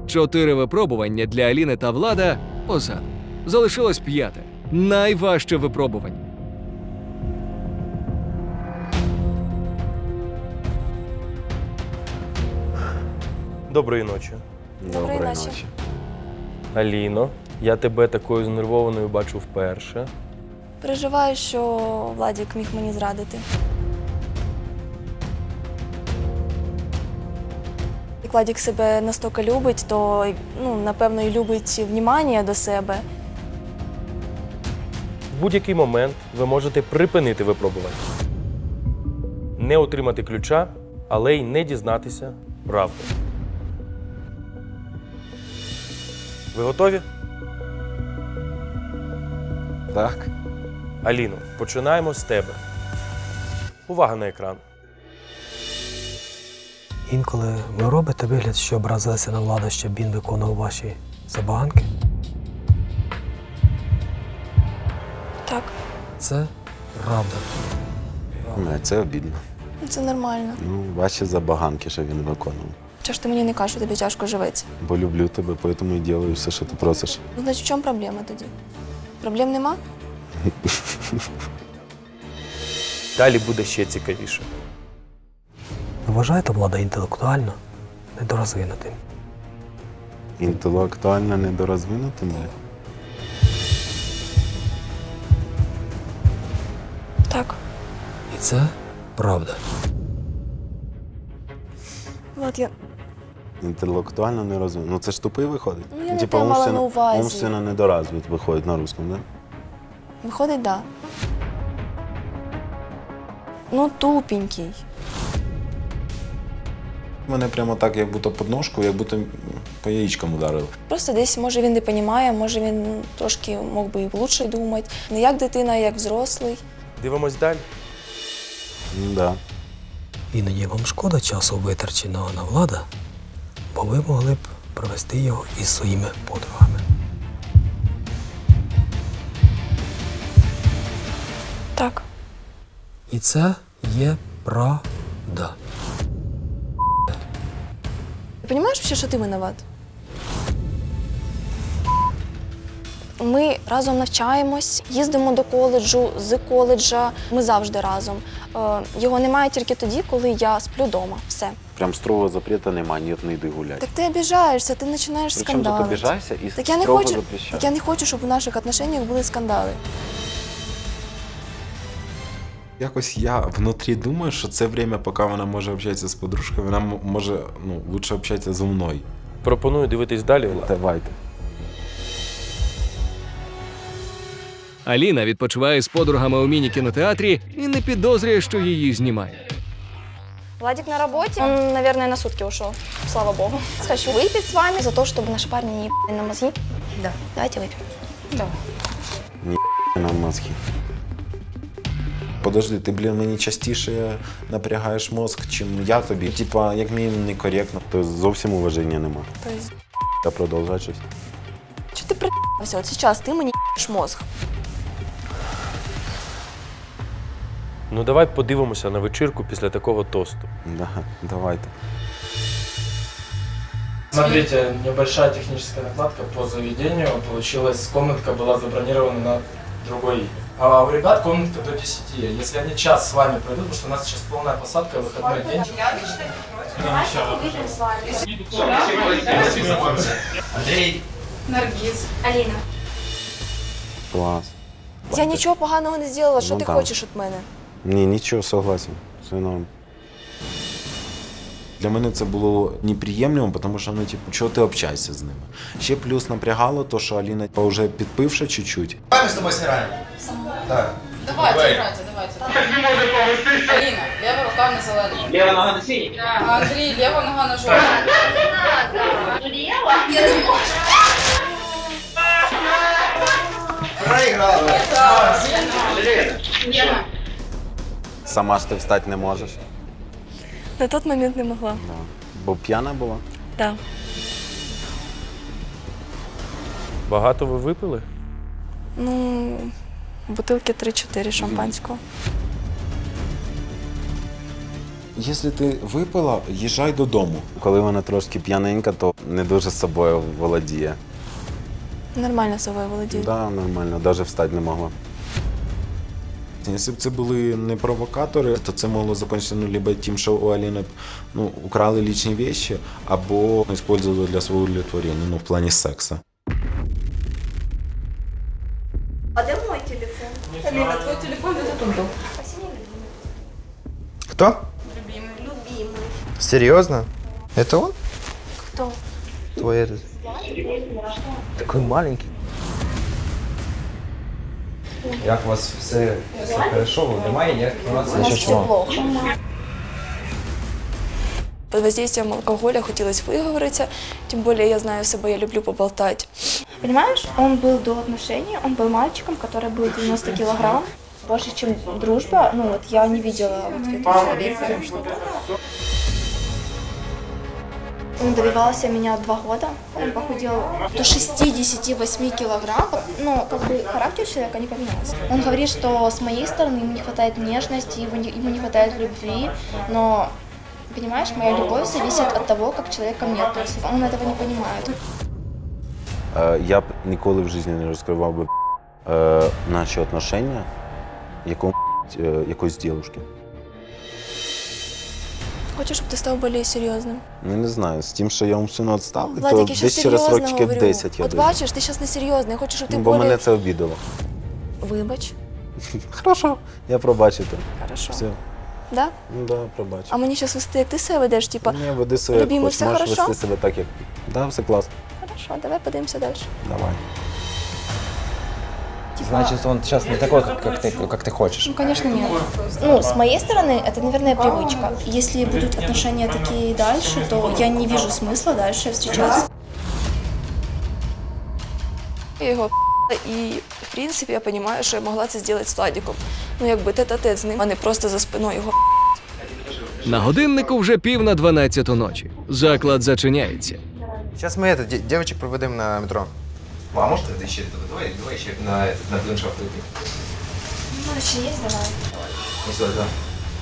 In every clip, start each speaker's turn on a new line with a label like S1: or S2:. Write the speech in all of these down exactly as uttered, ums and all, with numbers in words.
S1: Чотири випробування для Аліни та Влада позаду. Залишилось п'яте. Найважче випробування.
S2: Доброї ночі.
S3: Доброї ночі.
S2: Аліно, я тебе такою знервованою бачу вперше.
S3: Переживаю, що Владік міг мені зрадити. Як Владік себе настільки любить, то, ну, напевно, і любить внимання до себе.
S2: В будь-який момент ви можете припинити випробування. Не отримати ключа, але й не дізнатися правди. Ви готові?
S4: Так.
S2: Аліно, починаємо з тебе. Увага на екран.
S5: Інколи ви робите вигляд, що образилися на Влада, щоб він виконував ваші забаганки?
S3: Так.
S5: Це правда.
S4: Не, це обідно.
S3: Це нормально.
S4: Ну, ваші забаганки, що він виконував.
S3: Чого ж ти мені не кажеш, що тобі тяжко живеться?
S4: Бо люблю тебе, тому і роблю все, що ти просиш.
S3: Ну, значить, в чому проблема тоді? Проблем нема?
S2: Далі буде ще цікавіше.
S5: Ви вважаєте Влада інтелектуально недорозвинутим?
S4: Інтелектуально недорозвинутим?
S3: Так.
S5: І це правда.
S3: Влад, я...
S4: Інтелектуально не розвинутий. Ну це ж тупий виходить.
S3: Ну, я не
S4: Типа
S3: те мала
S4: умственно-
S3: на увазі.
S4: умственно недоразвит виходить на русском, да?
S3: Виходить, так. Да. Ну, тупенький.
S4: Мене прямо так, як будто подножку, як будто по яєчкам ударив.
S3: Просто десь, може, він не розуміє, може, він трошки мог би і лучше думати. Не як дитина, а як взрослий.
S2: Дивимось далі.
S4: Да.
S5: Іноді вам шкода часу витраченого на Влада, бо ви могли б провести його із своїми подругами.
S3: Так.
S5: І це є правда.
S3: Ти розумієш, що ти винуват? Ми разом навчаємось, їздимо до коледжу, з коледжа. Ми завжди разом. Е, Його немає тільки тоді, коли я сплю вдома. Все.
S4: Прям строгого запрета нема, ні, не йди гуляти.
S3: Так ти обіжаєшся, ти починаєш
S4: Причому тут
S3: скандалити.
S4: обіжайся і
S3: Так я не
S4: строго
S3: хочу,
S4: запрещаю.
S3: так я не хочу, щоб у наших отношениях були скандали.
S6: Якось я внутрі думаю, що це время, поки вона може общатися з подружкою, вона м- може, ну, лучше общатися зі мною.
S2: Пропоную дивитись далі, Влад.
S4: Давайте.
S1: Аліна відпочиває з подругами у міні-кінотеатрі і не підозрює, що її знімають.
S3: Владик на работе. Он, наверное, на сутки ушел. Слава богу. Хочу выпить с вами за то, чтобы наши парни не ебали на мозги. Да. Давайте выпьем. Давай.
S4: На мозги.
S6: Подожди, ти, блін, мені частіше напрягаєш мозк, чим я тобі. Типа, як мінімум, некоректно.
S4: Тобто зовсім уваження нема.
S3: То есть,
S4: Я продовжаю щось.
S3: что ты про***ся? Вот сейчас ты мне ебешь мозг.
S2: Ну давай подивимося на вечірку після такого тосту.
S4: Да, давайте.
S7: Смотрите, небольшая техническая накладка по заведению. Получилось, комнатка была забронирована на другой имя. А у ребят комнатка до десяти. Если они час с вами пройдут, потому что у нас сейчас полная посадка, выходной день.
S8: Андрей. Наргиз. Аліна.
S4: Клас.
S3: Я нічого поганого не зробила. Що
S4: Ну,
S3: ти
S4: так.
S3: хочеш від мене?
S4: Ні, нічого, согласен. Все норм.
S6: Для мене це було неприємлемо, тому що, ну, типу, чого ти общаєшся з ними? Ще плюс напрягало то, що Аліна, вже підпивши чуть-чуть.
S8: Давай мы с тобой сыграем. Так. Давайте, играйте, давайте. Алина, левая рука на зеленый. Левая нога на синий. Да. Андрей, левая нога на желтый. Лево? Я не могу. Проиграла. Лена.
S4: Сама ж ти встати не можеш.
S3: На той момент не могла.
S4: Да. Бо п'яна була.
S3: Так.
S2: Багато ви випили?
S3: Ну, бутилки три-чотири шампанського.
S6: Якщо ти випила, їжджай додому. Коли вона трошки п'яненька, то не дуже собою володіє.
S3: Нормально собою володію.
S6: Так, да, нормально, навіть встати не могла. Якщо б це були не провокатори, то це могло закінчитися ну, либо тим, що у Аліни ну, украли лічні речі, або використовували для свого удовлетворення, ну, в плані сексу.
S3: А де мой телефон?
S8: Алина, твой телефон где-то тут был.
S9: Кто?
S8: Любимый.
S3: Любимый.
S9: Серьезно? Это он?
S3: Хто?
S9: Твой этот. Такой маленький. Як у вас все, все хорошо? Немає ніяких інформацій?
S3: У нас
S9: Що,
S3: все
S9: чого?
S3: плохо.
S10: Под воздействием алкоголя хотелось выговориться, тем более я знаю себя, я люблю поболтать.
S3: Понимаешь, он был до отношений, он был мальчиком, который был девяносто килограмм. Больше, чем дружба, ну вот я не видела вот в этом человеке что-то. Он добивался меня два года, он похудел до шестидесяти восьми килограмм. Ну, как бы характер человека не поменялся. Он говорит, что с моей стороны ему не хватает нежности, ему не, ему не хватает любви, но, понимаешь, моя любовь зависит от того, как человек ко мне относится. Он этого не понимает.
S6: Я б ніколи в житті не розкривав би е, наші отношення якому, е, якоїсь дівчинки.
S10: Хочу, чтобы ты стал более серьезным.
S6: Ну, не знаю, з тим, що я вам сину відстав, то
S10: Владик, я сейчас
S6: десь через
S10: серьезно
S6: років
S10: говорю.
S6: десять я
S10: Вот
S6: даю.
S10: бачишь, ты сейчас не серьезный. Я хочу, чтобы ты
S6: Ну, бо
S10: более...
S6: мене це обідало.
S10: Вибач.
S6: Хорошо, я пробачу те.
S10: Хорошо.
S6: Все.
S10: Да?
S6: Ну да, пробачу.
S10: А мені зараз вести, як ти себе ведеш, типа,
S6: Ні, веди себе як
S10: любимый,
S6: хочеш,
S10: все
S6: можеш
S10: хорошо?
S6: вести себе так, як... Да, все класно.
S10: Хорошо, давай подивимося далі.
S6: Давай.
S9: Значит, он сейчас не такой, как, как, ты, как ты хочешь.
S3: Ну, конечно, нет. Ну, с моей стороны, это, наверное, привычка. Если будут отношения такие и дальше, то я не вижу смысла дальше встречаться.
S10: Я його і, в принципі, я розумію, що я могла це зробити з Владиком. Ну, якби тет-а-тет з ним, а не просто за спиною його.
S1: На годиннику вже пів на дванадцяту ночі. Заклад зачиняється.
S9: Сейчас мы это, де- девочек проведем на метро. А может это еще это? Давай, давай еще на, этот, на блиншафт выйти.
S3: Ну, еще есть, давай.
S9: Не сюда, да.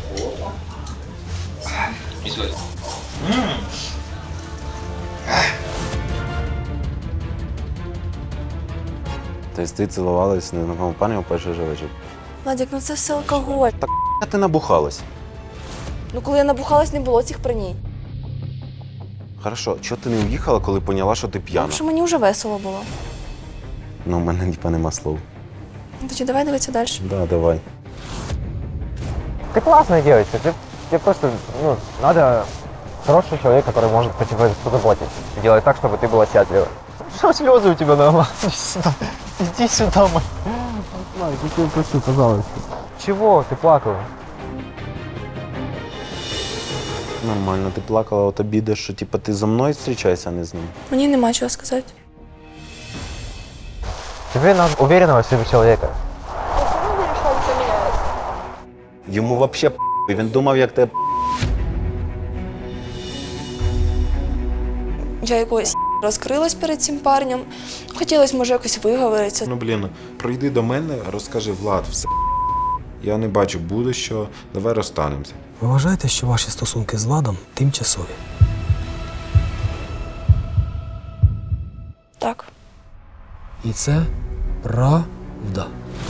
S9: Не сюда.
S6: Тобто ти цілувалась з незнайомим парнем у перший же вечір.
S10: Владик, ну це все алкоголь.
S6: А ти набухалась.
S10: Ну, коли я набухалась, не було цих праній.
S6: Хорошо, чого ти не уїхала, коли поняла, що ти п'яна?
S10: Тому що мені вже весело було.
S6: Ну, у мене типа нема слов.
S10: Ну, тоді давай дивитися далі.
S6: Да, давай.
S9: Ты классная девочка, тебе, тебе просто, ну, надо хороший человек, который может по тебе позаботиться. И делать так, чтобы ты была счастлива. Что слезы у тебя на глазах? Иди сюда, иди сюда, мой. Май, я тебя прошу, пожалуйста. Чего ты плакала?
S6: Нормально, ти плакала от обіди, що типа ти зі мною зустрічаєшся, а не з ним.
S10: Мені нема чого сказати.
S9: Тебе надо уверенного в себе человека.
S6: Йому вообще п***, він думав, як тебе.
S10: Я якось розкрилась перед цим парнем. Хотілося, може, якось виговоритися.
S6: Ну, блін, прийди до мене, розкажи, Влад, все. Я не бачу будущого, давай розстанемося.
S5: Ви вважаєте, що ваші стосунки з Владом тимчасові?
S10: Так.
S5: І це правда.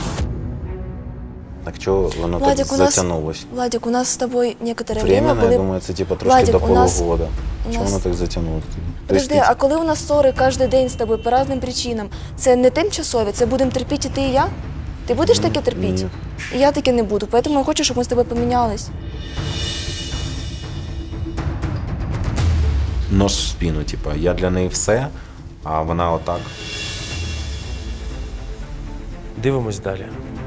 S6: Так чого воно
S10: Владик,
S6: так
S10: у нас-
S6: затягнулось?
S10: Владик, у нас з тобою некоторое время
S6: Временно,
S10: були...
S6: я думаю, це типа трошки
S10: Владик,
S6: до
S10: у нас-
S6: полугода.
S10: у
S6: Чого
S10: нас-
S6: воно так затягнулося?
S10: Подожди,
S6: Тобто
S10: а коли у нас ссори кожен день з тобою по різним причинам, це не тимчасові, це будемо терпіти ти і я? Ти будеш таке терпіти?
S6: ні.
S10: І я таке не буду, тому я хочу, щоб ми з тобою помінялись.
S6: Нож в спину, типа, я для неї все, а вона отак.
S2: Дивимось далі.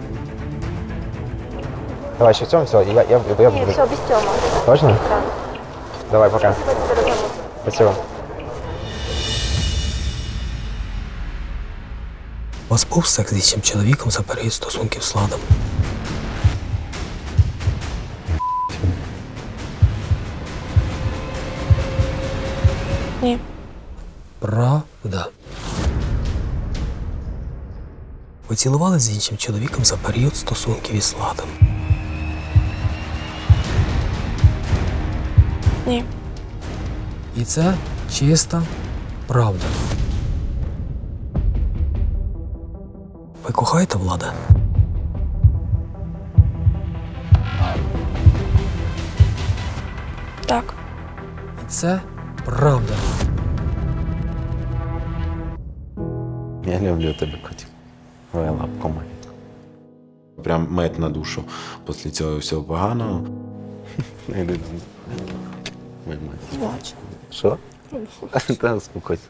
S9: Давай еще в все, я, я, я, я буду.
S3: Все, без Тёма.
S9: Точно? Да. Давай, пока. Спасибо.
S5: У вас був секс з іншим чоловіком за період стосунків з Владом?
S10: Ні.
S5: Правда. Ви цілувалися з іншим чоловіком за період стосунків із Владом?
S10: Ні.
S5: І це чиста правда. Ви кохаєте Влада?
S10: Так.
S5: І це правда.
S6: Я люблю тебе, котик. Твоя лапка моя. Прям мед на душу після цього всього поганого. Моя мать.
S10: Бачу.
S6: Що? Та успокойся.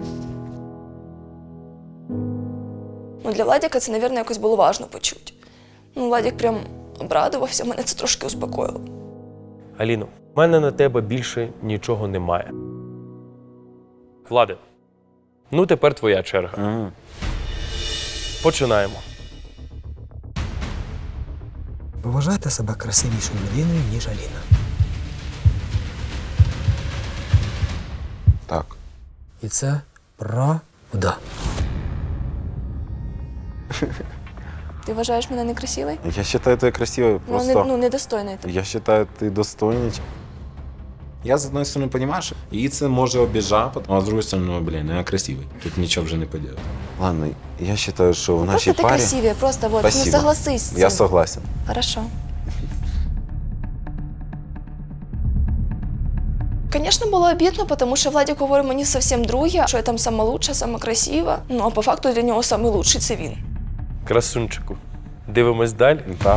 S10: Ну, для Владіка це, мабуть, якось було важно почути. Ну, Владік прям обрадувався, мене це трошки успокоїло.
S2: Аліно, в мене на тебе більше нічого немає. Влади, ну тепер твоя черга.
S6: Ага.
S2: Починаємо.
S5: Ви вважаєте себе красивішою людиною, ніж Аліна?
S6: Так.
S5: І це правда.
S10: Ти вважаєш мене некрасивою?
S6: Я вважаю тебе красивою,
S10: Ну,
S6: просто...
S10: не, ну, недостойною. ти.
S6: Я вважаю, ти достойний. Я, з одної сторони, розумію, що її це може обіжати, а з другої сторони, ну, блін, я красивий. Тут нічого вже не подіяти. Ладно, я вважаю, що в нашій
S10: Просто ти
S6: парі...
S10: красивее, просто вот, ну
S6: Спасибо.
S10: согласись з цим.
S6: Я согласен.
S10: Хорошо. Конечно, було обідно, тому що Владик говорить мені зовсім друге, що я там сама лучша, сама красива. Ну, а по факту для нього самий лучший це він.
S2: Красунчику. Дивимось далі.
S6: Так.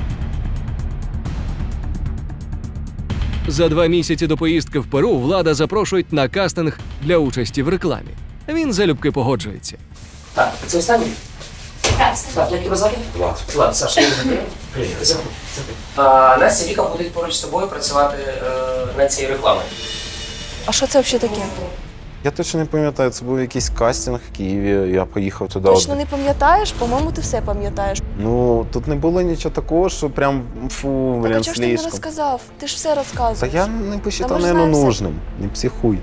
S1: За два місяці до поїздки в Перу Влада запрошують на кастинг для участі в рекламі. Він залюбки погоджується.
S11: Так, це останній? Так, так, як тебе звати? Влад. Влад, Саша, привіт. Заходь, заходь. А, Настя і Віка будуть поруч з тобою працювати е, над цією рекламою.
S10: А що це взагалі таке?
S6: Я точно не пам'ятаю, це був якийсь кастинг в Києві, я поїхав туди.
S10: Точно
S6: один.
S10: не пам'ятаєш? По-моєму, ти все пам'ятаєш.
S6: Ну, тут не було нічого такого, що прям фу,
S10: Так, а
S6: блін,
S10: чого ж ти не
S6: слишком.
S10: розказав? Ти ж все
S6: Та
S10: розказуєш.
S6: я не
S10: Та
S6: посчитав,
S10: ми ж
S6: наверное,
S10: знаємо
S6: нужним. Не психуй.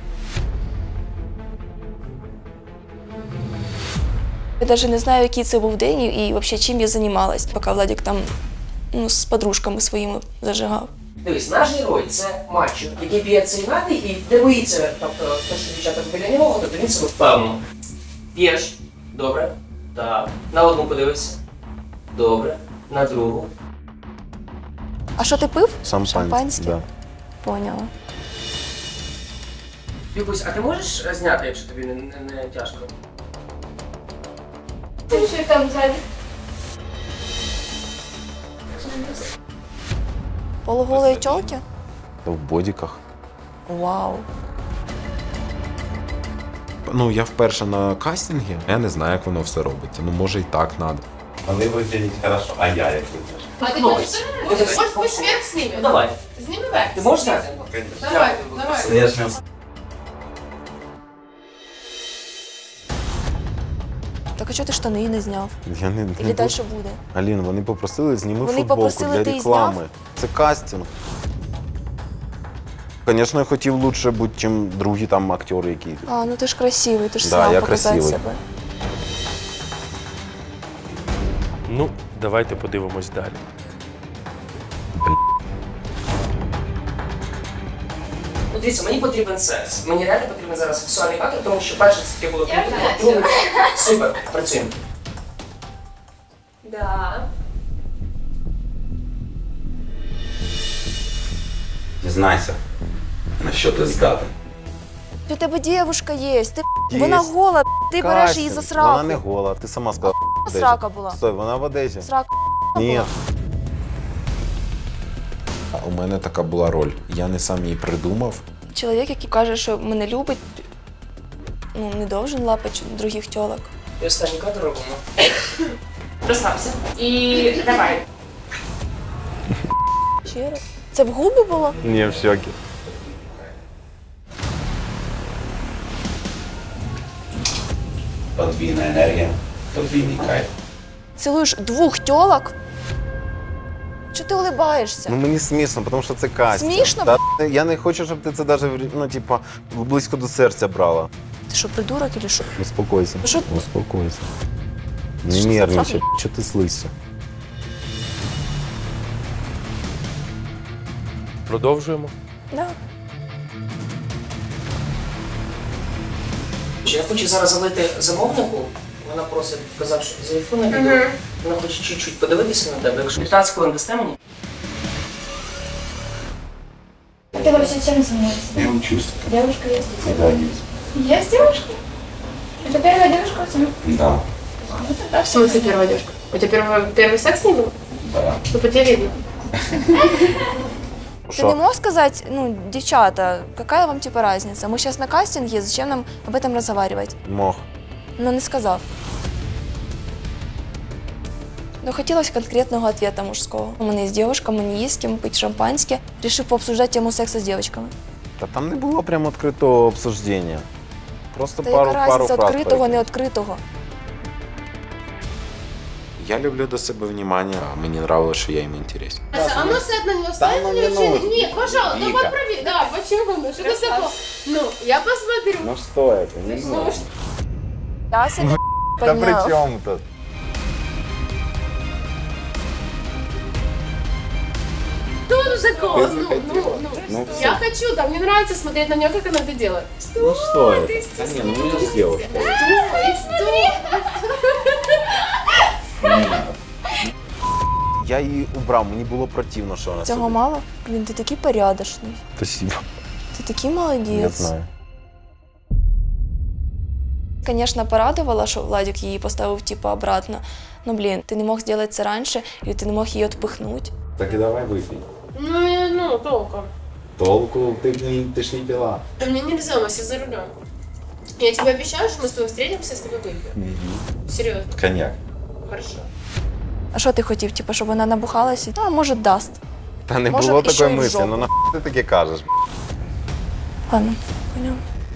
S10: Я навіть не знаю, який це був день і взагалі чим я займалась, поки Владик там ну, з подружками своїми зажигав.
S11: Дивись, наш герой – це мачо, який п'є цей напій і не боїться, тобто, те, що дівчата біля нього, тобто він себе впевнено. П'єш. Добре. Так. На одну подивися. Добре. На другу.
S10: А що ти пив?
S6: Шампанське,
S10: Шампанське?
S6: да.
S10: Поняла.
S11: Вікусь, а ти можеш е, зняти, якщо тобі не, не, не тяжко?
S3: Ты что там сзади?
S10: Полуголої тьолки?
S6: Та в бодіках.
S10: Вау.
S6: Ну, я вперше на кастингі, я не знаю, як воно все робиться. Ну, може і так треба.
S12: Вони виглядять хорошо, а я як вигляджу?
S8: А ты можешь? Может, пусть вверх снимет?
S11: Ну, давай.
S8: Сними вверх.
S11: Ти можеш зняти?
S8: Давай, давай.
S12: Конечно.
S10: Так а чого ти штани не зняв?
S6: Я не, не
S10: Или далі буде?
S6: Алін, вони попросили, зніми
S10: Вони
S6: футболку
S10: попросили,
S6: для
S10: ти
S6: реклами.
S10: зняв?
S6: Це кастинг. Звісно, я хотів лучше бути, ніж другі там актори, які.
S10: А, ну ти ж красивий, ти ж
S6: Да,
S10: сам
S6: я
S10: показати
S6: красивий.
S10: себе.
S2: Ну, давайте подивимось далі.
S11: Ну, дивіться, мені потрібен секс. Мені реально потрібен зараз сексуальний фактор, тому що перше це таке було
S8: Я
S11: круто,
S8: знаю.
S11: друге... Супер, працюємо.
S8: Да.
S12: Дізнайся, на що ти здатен.
S10: У тебе дівчинка є, ти
S6: Є.
S10: вона гола, ти береш її за
S6: Кастинг.
S10: сраку.
S6: Вона не гола, ти сама сказала. в одежі.
S10: Срака була.
S6: Стой, вона в одежі.
S10: Срака
S6: Ні.
S10: була.
S6: А у мене така була роль. Я не сам її придумав.
S10: Чоловік, який каже, що мене любить, ну, не должен лапати других тьолок.
S11: І останній кадр робимо.
S8: Розслабся. І давай.
S10: Ще раз. Це в губи було?
S6: Ні, в щоки.
S12: Подвійна енергія, подвійний кайф.
S10: Цілуєш двох тьолок? Чого ти улибаєшся?
S6: Ну мені смішно, тому що це кастинг.
S10: Смішно?
S6: Та, я не хочу, щоб ти це навіть, ну, типа, близько до серця брала.
S10: Ти що, придурок чи що?
S6: Успокойся.
S10: Ну, що-
S6: Успокойся. Не
S10: Що за
S6: нервничай.
S10: трахи?
S6: Що ти слизься?
S2: Продовжуємо.
S10: Да.
S11: Я хочу зараз залити замовнику. Вона просить, казав, що з айфона відео.
S8: Мгм.
S11: Вона хоче чуть-чуть подивитися на тебе. Якщо п'ятнадцять хвилин дасте мені.
S3: А ты вообще чем занимаешься?
S12: Я учусь.
S3: Девушка есть?
S12: Да, есть.
S3: Есть девушка? Это первая девушка у тебя?
S12: Да.
S3: Ну тогда
S8: В смысле первая девушка? У тебя первый, первый секс не был?
S12: Да.
S8: Ну, по тебе видно.
S10: Ты не мог сказать, ну, девчата, какая вам типа разница? Мы сейчас на кастинге, зачем нам об этом разговаривать?
S6: Мог.
S10: Но не сказав. Ну, хотелось конкретного ответа мужского. У мене є девушка, мені є з ким пити шампанське. Рішив пообсуждати тему сексу з дівчатками.
S6: Та там не було прямо відкритого обсуждення. Просто
S10: Та
S6: пару,
S10: яка
S6: пару
S10: разниця
S6: фраз.
S10: відкритого,
S6: перекинув.
S10: не відкритого?
S6: Я люблю до себе внимание, а мені нравилось, що я їм інтересен.
S8: А ну сядь на него, ставь
S6: ну,
S8: на
S6: не
S8: него.
S6: нужно.
S8: Нет, пожалуйста, ну
S6: Вика.
S8: подправи. Да, почему? Ну, что ты такое? Ну, я посмотрю.
S6: Ну що це? Не
S8: Ну,
S6: знаю.
S8: что?
S10: Я себе
S6: Та при
S10: поняв.
S6: чому тут?
S8: Что он такое?
S6: Ты
S8: Ну,
S6: захотела.
S8: ну, ну.
S6: Ну,
S8: Я
S6: всё.
S8: хочу, да, мне нравится смотреть на нее, как она это делает. Что?
S6: Ну что это?
S8: Ты
S6: Да не, ну я же девушка. Я її убрав, мені було противно, що вона
S10: Цього
S6: сидить.
S10: мало? Блін, ти такий порядочний.
S6: Спасибо.
S10: Ти такий
S6: Я
S10: молодець.
S6: знаю.
S10: Звісно, порадувала, що Владик її поставив типу обратно. Ну, блін, ти не мог зробити це раніше, і ти не мог її відпихнути.
S6: Так і давай випій.
S8: Ну, я- ну, толком.
S6: Толку ти, не, ти ж не пила.
S8: Да мне нельзя, мы все за рулем. Я тебе обещаю, что мы с тобой встретимся, с тобой выпьем. Серьезно.
S6: Коньяк.
S8: Хорошо.
S10: А що ти хотів? Типу, щоб вона набухалася? Ну, а може, дасть.
S6: Та не
S10: Може,
S6: було
S10: і ще
S6: такої
S10: й в
S6: мислі,
S10: жопу.
S6: ну нахуй ти таке кажеш.
S10: Ладно, понял.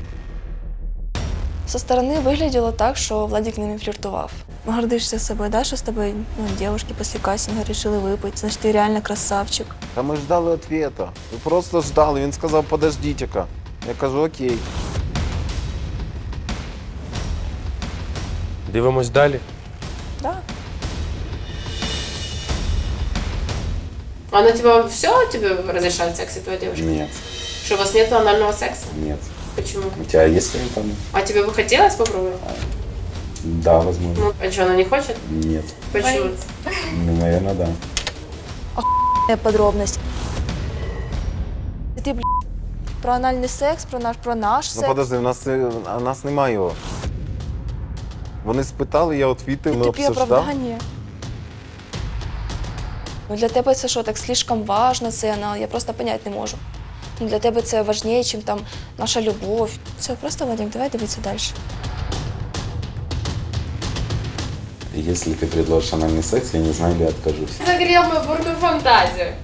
S10: Со сторони вигляділо так, що Владик ними фліртував. Гордишся собою, да, що з тобою ну, дівчатки після кастингу вирішили випити. Значить, ти реально красавчик.
S6: Та ми ждали відповіді. Ви просто ждали. Він сказав, подождіть-ка. Я кажу, окей.
S2: Дивимось далі.
S10: Да.
S8: Она тебя все тебе разрешает секс, твоя девушка?
S12: Нет,
S8: Что у вас нет анального секса?
S12: нет.
S8: Почему?
S12: У тебя есть там?
S8: А тебе бы хотелось попробовать?
S12: Да, возможно.
S8: Ну, а что, она не хочет?
S12: Нет.
S8: Почему?
S12: Ну, наверное, да.
S10: Подробності. Ти, блядь, про анальний секс, про наш, про наш
S6: Ну
S10: секс.
S6: подожди, у нас, е, у нас немає його. Вони спитали, я відповів, ми
S10: Тобі
S6: обсуждали.
S10: оправдання. Ну, для тебе це що, так слишком важно, це анал? Я просто понять не можу. Ну, для тебе це важніше, ніж там наша любов. Все, просто, Вадим, давай дивитися далі.
S12: Если ты предложишь анальный секс, я не знаю, или откажусь.
S8: Загрел мою бурную фантазию.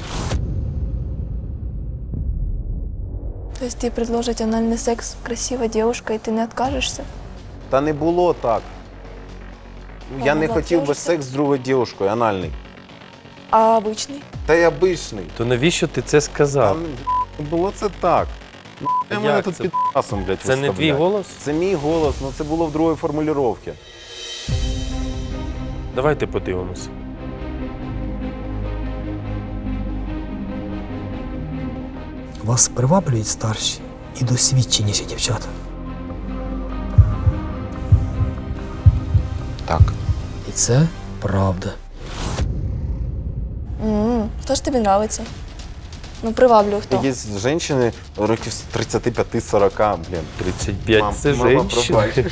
S10: Тобто ти предложить анальний секс, красива дівчинка, і ти не відкажешся?
S6: Та не було так. Я не
S10: могла
S6: хотів би
S10: теж
S6: секс з другою дівчиною, анальний.
S10: А обичний?
S6: Та я обичний.
S2: То навіщо ти це сказав?
S6: Там було це так. Ну, я мене
S2: Як
S6: тут
S2: це?
S6: під пасом, блядь,
S2: Це не твій
S6: виставляють.
S2: голос?
S6: Це мій голос, але це було в другій формулювання.
S2: Давайте подивимося.
S5: Вас приваблюють старші і досвідченіші дівчата.
S6: Так.
S5: І це правда.
S10: М-м, хто ж тобі нравиться? Ну, приваблює хто?
S6: Є жінки років з тридцяти п'яти сорока, блін.
S2: тридцять п'ять
S6: Мам,
S2: це
S6: мама,
S2: женщина.
S6: пробач.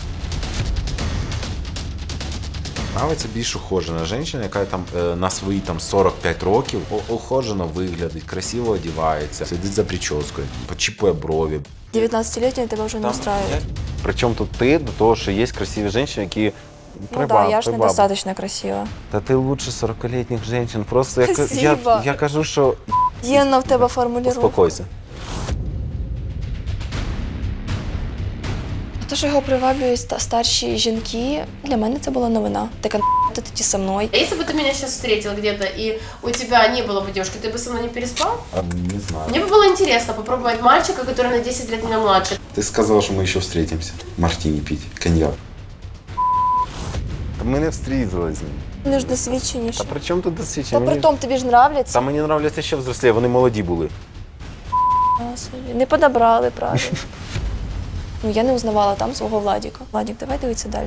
S6: Нравиться більш ухожена жінка, яка там е, на свої там сорок п'ять років о- ухожено виглядить, красиво одягається, сидить за прическою, почіпує брові.
S10: дев'ятнадцятилітня тебе вже не
S6: Там
S10: устраює.
S6: я- Причому тут ти до того, що є красиві жінки, які
S10: Ну так, да, я ж недостатньо красива.
S6: Та ти лучше сорокалітніх жінок. Просто я, ка- я,
S10: Спасибо.
S6: я кажу, що
S10: Єнна в тебе формулювання.
S6: успокойся.
S10: Те, що його приваблюють ста- старші жінки, для мене це була новина. Така ти тоді зі мною.
S8: А если бы ты меня сейчас встретил где-то, и у тебя не было бы девушки, ты бы со мной не переспал?
S12: А, не знаю.
S8: Мне бы было интересно попробовать мальчика, который на десять лет меня младше.
S12: Ты сказал, что мы еще встретимся. Мартини пить, коньяк.
S6: Та ми не встрізали з ним.
S10: Вони ж досвідченіші.
S6: Та при чому тут досвідчення?
S10: Та
S6: Мені-
S10: при тому тобі ж нравляться.
S6: Та мені нравляться ще взрослі, вони молоді були.
S10: А, собі. Не подобрали, правильно. Ну, я не узнавала там свого Владіка. Владік, давай дивитися далі.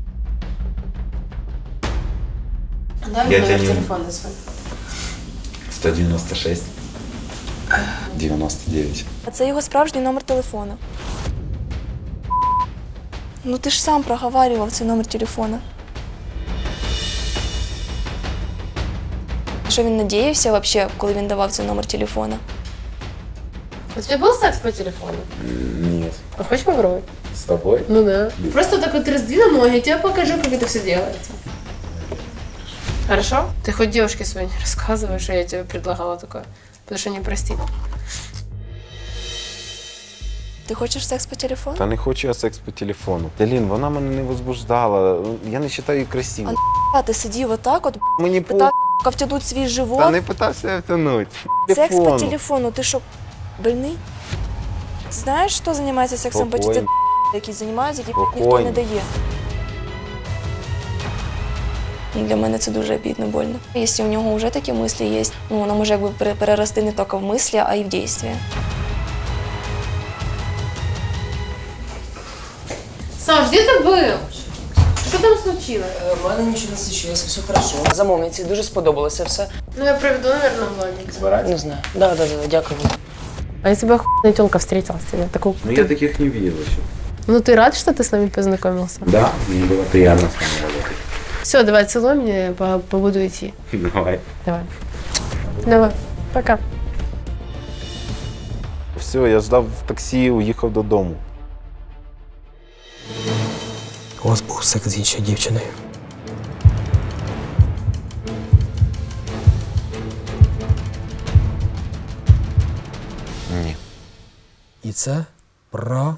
S8: Дай
S12: Я
S8: мне номер
S12: тебя не-
S8: телефона свой.
S12: сто девяносто шесть. девяносто девять.
S10: А це його справжній номер телефону. Ну ти ж сам проговарював цей номер телефона. Що він надіявся взагалі, коли він давав цей номер телефона?
S8: У тебя был секс по телефону?
S12: Нет.
S8: А хочешь попробовать?
S12: С тобой?
S8: Ну да. Просто так вот раздвину ноги, я тебе покажу, как это все делается. Хорошо? Ты хоть девушке своей не рассказываешь, что я тебе предлагала такое, потому что не простит.
S10: Ти хочеш секс по телефону?
S6: Та не хочу я секс по телефону. Алін, вона мене не возбуждала. Я не вважаю її красивою.
S10: А ти сидів отак, от
S6: Мені по...
S10: питав втягнути свій живот.
S6: Та не питався я втягнути.
S10: Секс по телефону, ти що, больний? Знаєш, хто займається сексом по телефону? Які займаються, які ніхто не дає. Для мене це дуже обідно, больно. Якщо у нього вже такі мислі є, ну, воно може якби перерости не тільки в мислі, а й в дійстві.
S8: Саш, где ты был? Что там случилось?
S11: У мене нічого не случилося, все хорошо. Замовниці дуже сподобалося все.
S8: Ну, я проведу, наверное, Владик.
S11: Не знаю. Да, да, да, дякую.
S8: А если бы охуенная тёлка встретилась тебе? Такую...
S12: Ну, я таких не видел еще.
S8: Ну, ты рад, что ты с нами познакомился?
S12: Да, мне было приятно с вами работать.
S8: Все, давай, целуй меня, я по- побуду идти.
S12: Давай.
S8: Давай. Давай, пока.
S6: Все, я ждав в таксі, уїхав додому.
S5: У вас був секс з іншою дівчиною.
S6: Ні.
S5: І це правда.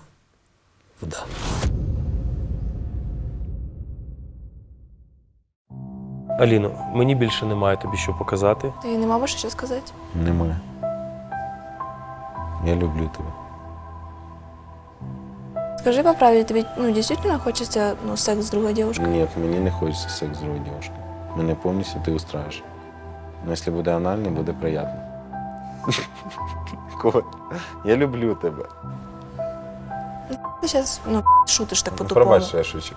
S2: Аліно, мені більше немає тобі що показати.
S10: Ти не мав що сказати?
S6: Немає. Я люблю тебе.
S10: Скажи по правде, тобі ну, дійсно хочеться ну, секс з другою дівчиною?
S6: Ні, мені не хочеться секс з другою дівчиною. Мене повністю ти устраєш. Ну, якщо буде анальний, буде приємно. Кот, я люблю тебе.
S10: Ти зараз ну, шутиш так по-тупому.
S6: Пробач, що я шучу.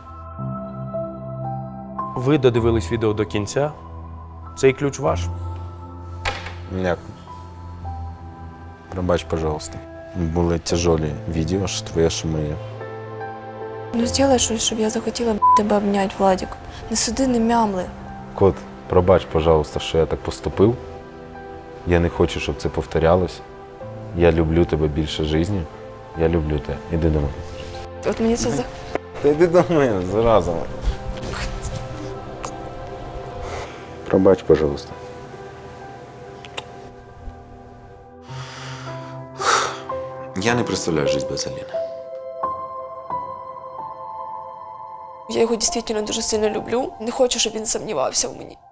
S2: Ви додивились відео до кінця. Цей ключ ваш.
S6: Дякую. Пробач, пожалуйста. Були тяжелі відео, що твоє, що моє.
S10: Ну, зроби щось, щоб я захотіла б, тебе обняти, Владик. Не суди, не мямли.
S6: Кот, пробач, пожалуйста, що я так поступив. Я не хочу, щоб це повторялось. Я люблю тебе більше життя. Я люблю тебе. Іди до мене.
S10: От мені це за...
S6: Та йди до мене, зараза. Пробач, пожалуйста. Я не представляю життя без Аліни.
S10: Я його дійсно дуже сильно люблю. Не хочу, щоб він сумнівався в мені.